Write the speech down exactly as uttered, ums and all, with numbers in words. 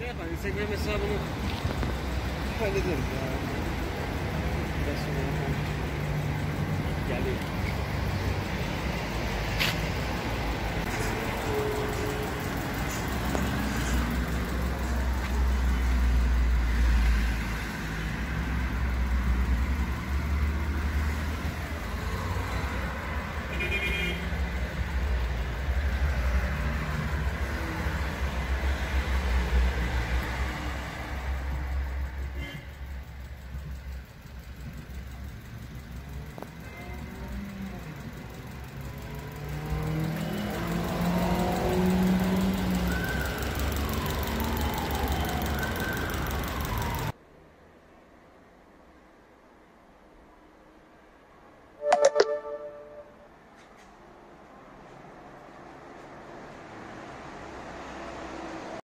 Şey yapar, Instagram hesabını Hallederim ya. Biraz sonra yapalım. geldi.